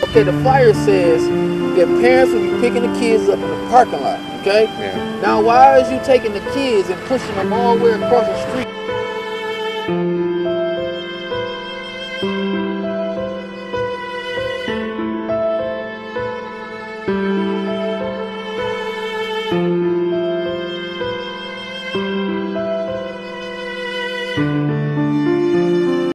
Okay, the flyer says that parents will be picking the kids up in the parking lot. Okay. Yeah. Now, why is you taking the kids and pushing them all the way across the street?